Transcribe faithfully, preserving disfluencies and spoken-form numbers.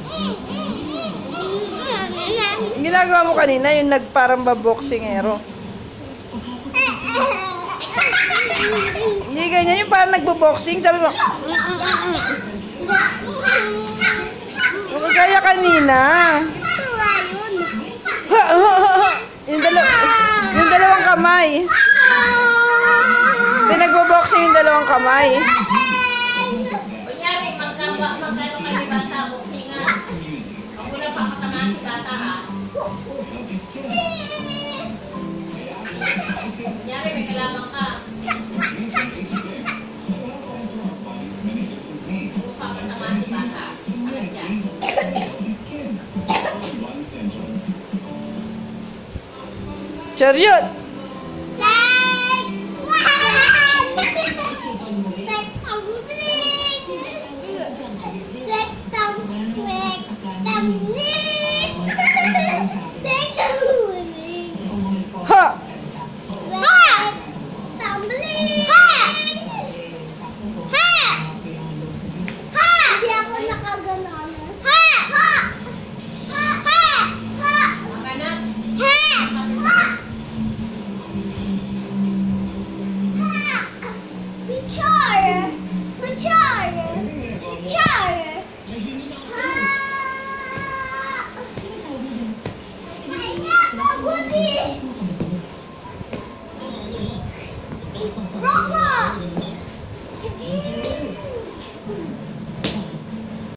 Yung ginagawa mo kanina, yung nagparang baboksingero. Hindi ganyan, yung parang nagbo-boxing. Sabi mo, kaya kanina. Yung, dalaw yung dalawang kamay. Pinagbo-boxing yung dalawang kamay. Kunyari, magkano kayo ni bata, boxingan. Ang una pa katama si bata, ha? Kunyari, may kalabang ka. Papatama si bata. Sakit dyan. Chariot! Ha! Good.